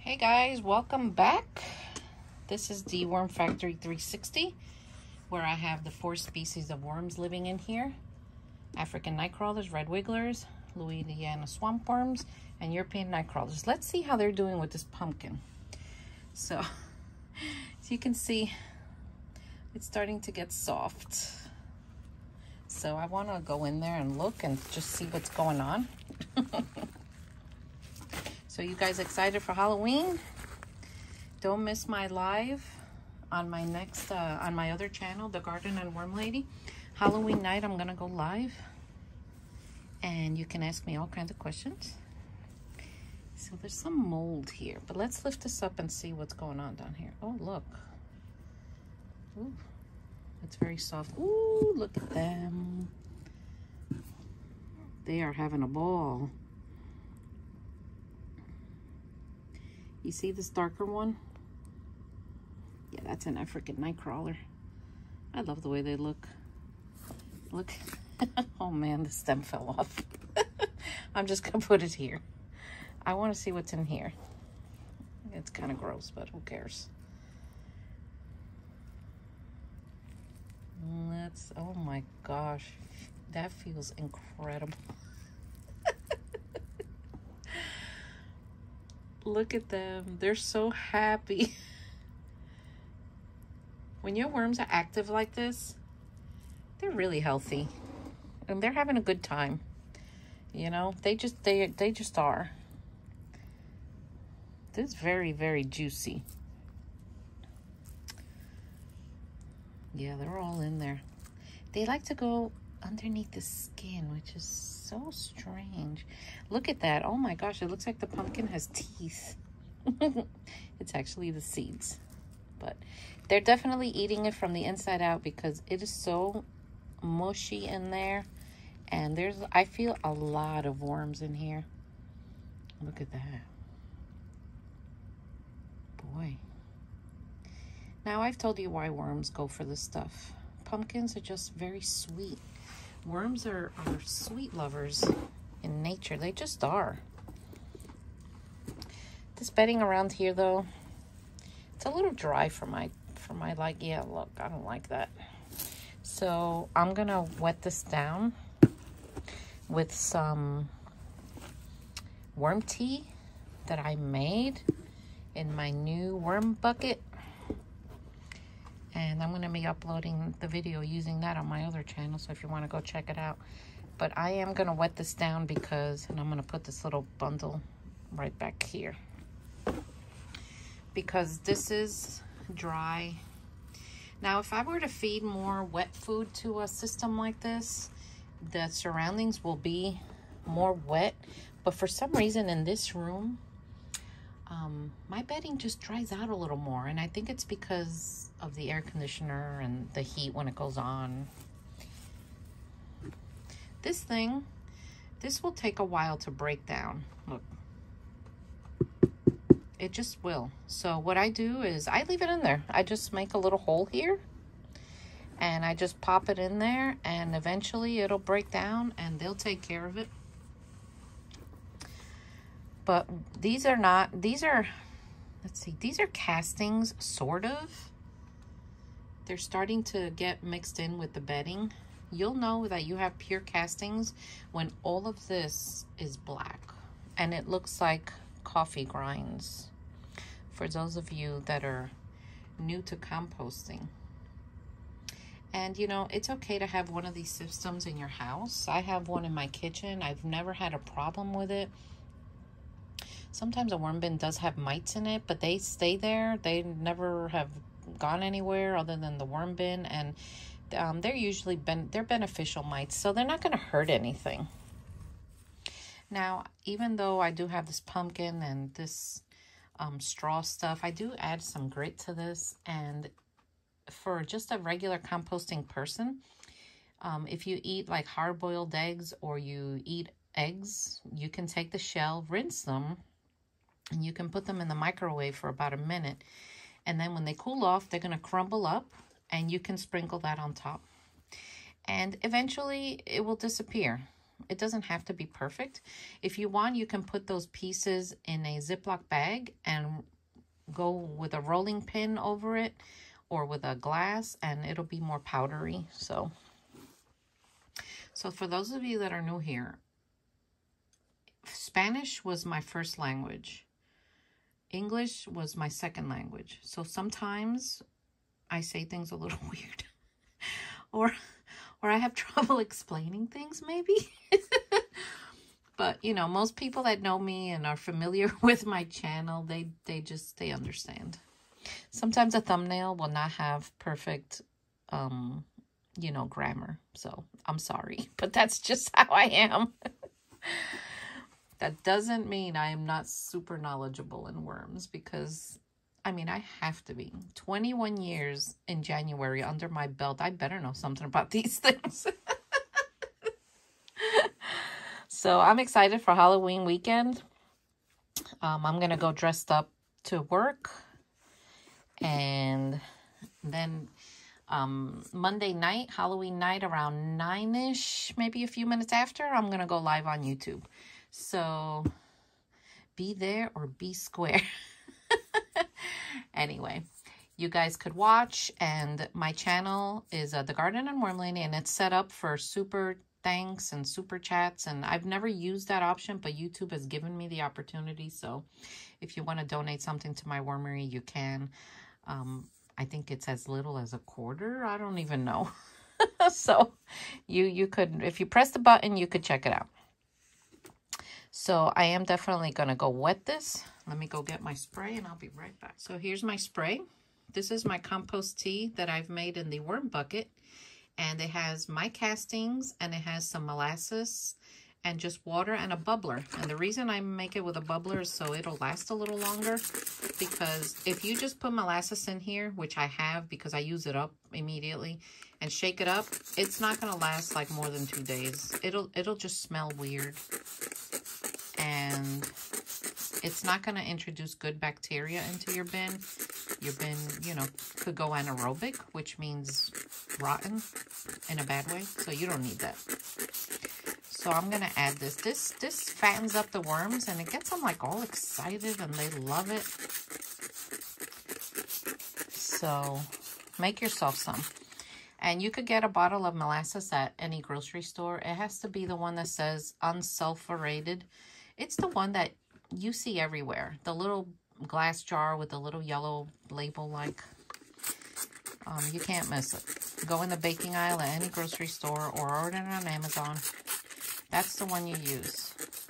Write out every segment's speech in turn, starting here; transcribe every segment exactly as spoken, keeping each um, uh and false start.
Hey guys, welcome back. This is the Worm Factory three sixty, where I have the four species of worms living in here. African nightcrawlers, red wigglers, Louisiana swamp worms, and European nightcrawlers. Let's see how they're doing with this pumpkin. So, as you can see, it's starting to get soft. So I want to go in there and look and just see what's going on. So you guys excited for Halloween? Don't miss my live on my next, uh, on my other channel, The Garden and Worm Lady. Halloween night, I'm gonna go live. And you can ask me all kinds of questions. So there's some mold here, but let's lift this up and see what's going on down here. Oh, look. Ooh, it's very soft. Ooh, look at them. They are having a ball. You see this darker one? Yeah, that's an African nightcrawler. I love the way they look. Look. Oh man, the stem fell off. I'm just gonna put it here. I want to see what's in here. It's kind of gross, but who cares? Let's, oh my gosh. That feels incredible. Look at them. They're so happy. When your worms are active like this, they're really healthy. And they're having a good time. You know, they just they they just are. This is very, very juicy. Yeah, they're all in there. They like to go underneath the skin, which is so strange. Look at that. Oh my gosh, it looks like the pumpkin has teeth. It's actually the seeds. But they're definitely eating it from the inside out because it is so mushy in there. And there's, I feel a lot of worms in here. Look at that. Boy. Now, I've told you why worms go for this stuff. Pumpkins are just very sweet. Worms are, are sweet lovers in nature. They just are. This bedding around here, though, it's a little dry for my, for my like, yeah, look, I don't like that. So I'm going to wet this down with some worm tea that I made in my new worm bucket. And I'm going to be uploading the video using that on my other channel. So if you want to go check it out. But I am going to wet this down because, and I'm going to put this little bundle right back here. Because this is dry. Now, if I were to feed more wet food to a system like this, the surroundings will be more wet. But for some reason in this room, um, my bedding just dries out a little more. And I think it's because of the air conditioner and the heat when it goes on. This thing, this will take a while to break down. Look. It just will. So what I do is I leave it in there. I just make a little hole here. And I just pop it in there. And eventually it'll break down and they'll take care of it. But these are not, these are, let's see, these are castings, sort of. They're starting to get mixed in with the bedding. You'll know that you have pure castings when all of this is black. And it looks like coffee grinds. For those of you that are new to composting. And you know, it's okay to have one of these systems in your house. I have one in my kitchen. I've never had a problem with it. Sometimes a worm bin does have mites in it, but they stay there. They never have gone anywhere other than the worm bin, and um, they're usually ben they're beneficial mites, so they're not going to hurt anything. Now, even though I do have this pumpkin and this um, straw stuff, I do add some grit to this. And for just a regular composting person, um, if you eat like hard-boiled eggs or you eat eggs, you can take the shell, rinse them, and you can put them in the microwave for about a minute. And then when they cool off, they're going to crumble up and you can sprinkle that on top. And eventually it will disappear. It doesn't have to be perfect. If you want, you can put those pieces in a Ziploc bag and go with a rolling pin over it or with a glass, and it'll be more powdery. So, so for those of you that are new here, Spanish was my first language. English was my second language. So sometimes I say things a little weird. or or I have trouble explaining things, maybe. But, you know, most people that know me and are familiar with my channel, they, they just, they understand. Sometimes a thumbnail will not have perfect, um, you know, grammar. So I'm sorry, but that's just how I am. That doesn't mean I am not super knowledgeable in worms, because, I mean, I have to be. twenty-one years in January under my belt. I better know something about these things. So I'm excited for Halloween weekend. Um, I'm going to go dressed up to work. And then um, Monday night, Halloween night, around nine-ish, maybe a few minutes after, I'm going to go live on YouTube. So be there or be square. Anyway, you guys could watch, and my channel is uh, The Garden and Worm Lady, and it's set up for super thanks and super chats, and I've never used that option, but YouTube has given me the opportunity. So if you want to donate something to my wormery, you can. Um, I think it's as little as a quarter. I don't even know. So you, you could, if you press the button, you could check it out. So I am definitely going to go wet this. Let me go get my spray and I'll be right back. So here's my spray. This is my compost tea that I've made in the worm bucket. And it has my castings, and it has some molasses and just water and a bubbler. And the reason I make it with a bubbler is so it'll last a little longer. Because if you just put molasses in here, which I have because I use it up immediately, and shake it up, it's not going to last like more than two days. It'll, it'll just smell weird. And it's not going to introduce good bacteria into your bin. Your bin, you know, could go anaerobic, which means rotten in a bad way. So you don't need that. So I'm going to add this. This this fattens up the worms, and it gets them like all excited, and they love it. So make yourself some. And you could get a bottle of molasses at any grocery store. It has to be the one that says unsulfurated. It's the one that you see everywhere. The little glass jar with the little yellow label, like, um, you can't miss it. Go in the baking aisle at any grocery store or order it on Amazon. That's the one you use.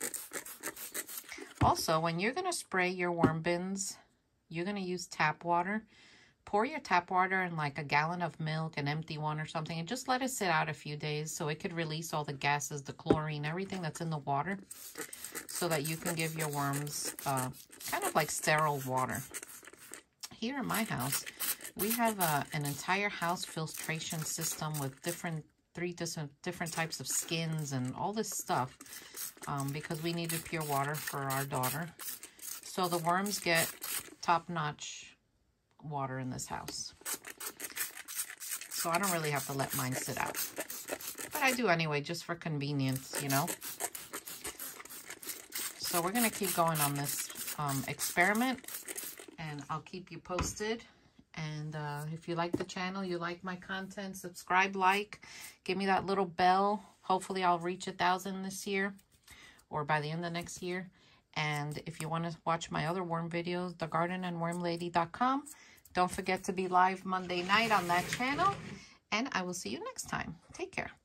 Also, when you're going to spray your worm bins, you're going to use tap water. Pour your tap water in like a gallon of milk, an empty one or something, and just let it sit out a few days so it could release all the gases, the chlorine, everything that's in the water, so that you can give your worms uh, kind of like sterile water. Here in my house, we have uh, an entire house filtration system with different three different different types of skins and all this stuff, um, because we needed pure water for our daughter. So the worms get top-notch water in this house. So I don't really have to let mine sit out. But I do anyway, just for convenience, you know. So we're going to keep going on this um, experiment, and I'll keep you posted. And uh, if you like the channel, you like my content, subscribe, like, give me that little bell. Hopefully I'll reach a thousand this year, or by the end of next year. And if you want to watch my other worm videos, the garden and worm lady dot com. Don't forget to be live Monday night on that channel. And I will see you next time. Take care.